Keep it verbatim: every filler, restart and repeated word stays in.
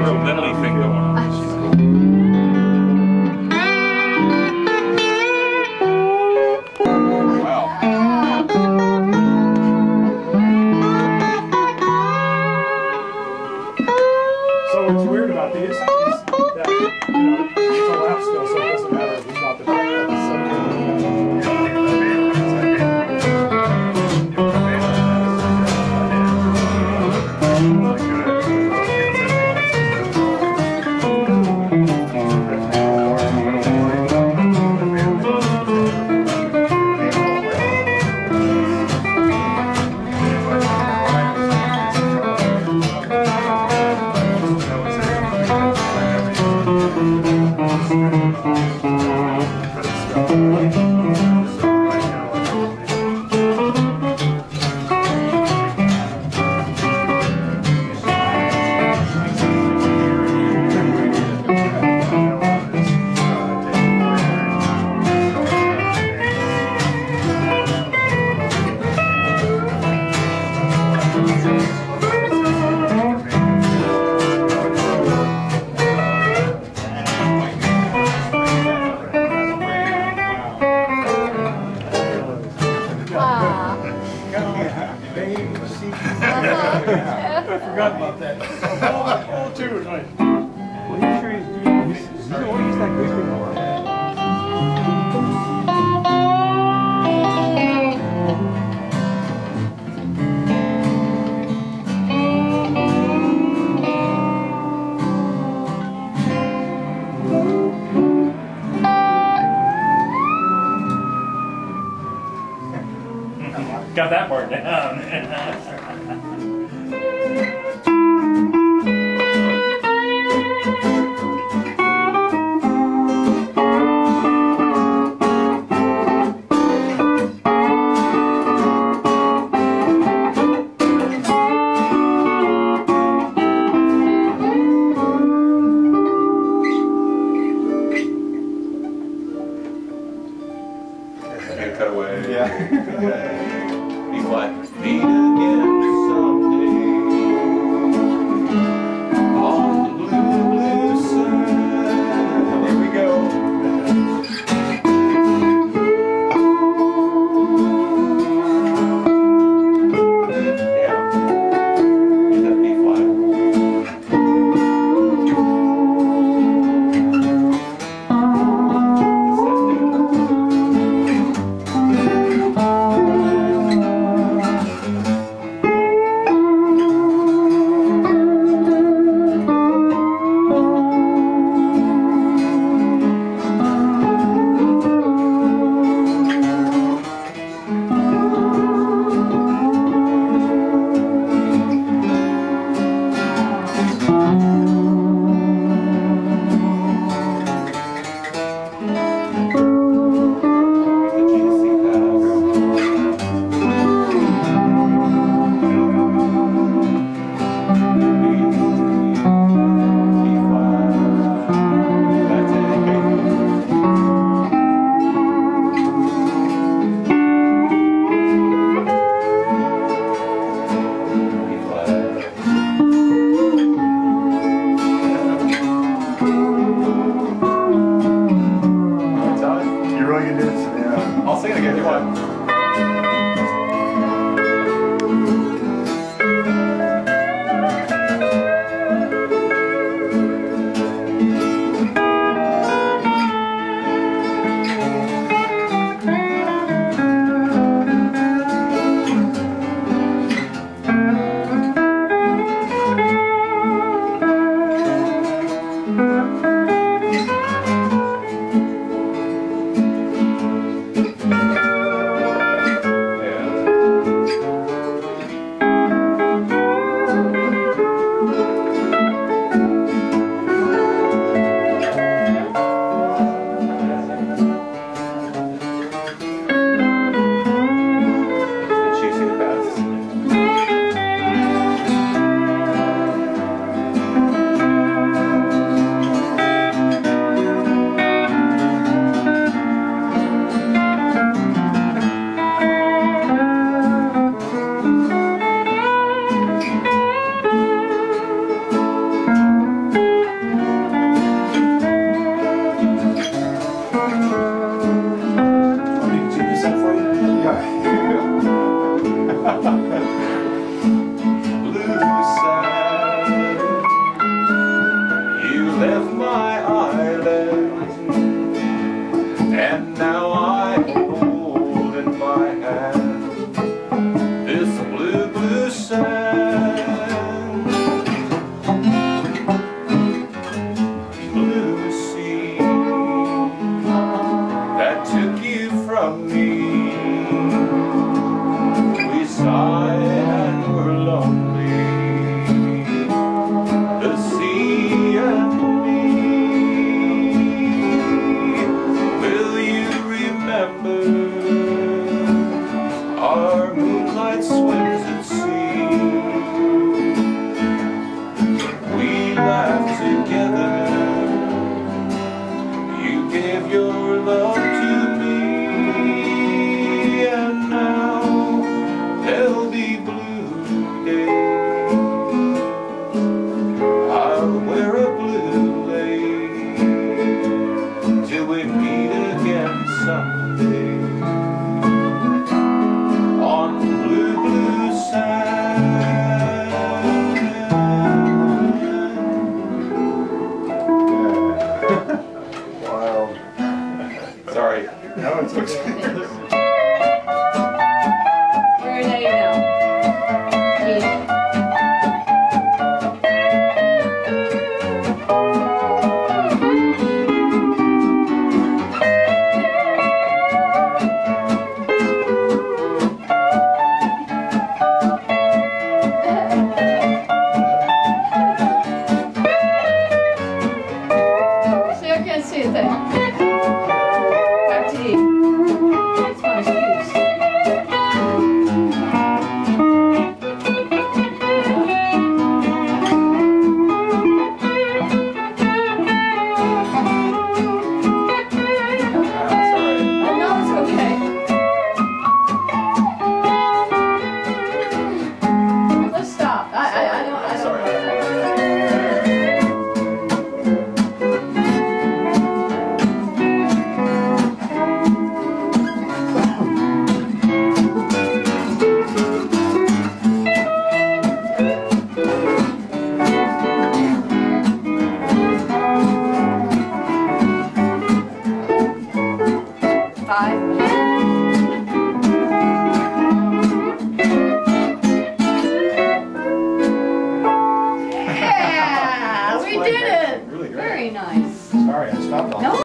real mentally thing going on. She's cool. So what's weird about these is that, you know, it's a lap scale, so it doesn't matter if it's not the back. I forgot about that. Oh, oh too, right. Well, you sure he's doing this? You don't want to use that Gryphon more. Got that part down. Cut away. Yeah. Be flat. Meet again someday on the blue, blue side. Here we go. Yeah. Is that B flat? I'll sing it again if you want. Our moonlight swims at sea. We laugh together. You gave your love to me, and now there'll be blue days. I'll wear a blue lace till we meet again someday on blue, blue sand. Wild. Sorry. No, it's okay. Where are they now? Keith. See, I can't see a thing. Back to you. It's my excuse. Sorry. Oh, no, it's okay. Let's stop. I, I, I don't, I don't. Sorry. Five. Yeah, we did it. Really great. Very nice. Sorry, I stopped on No.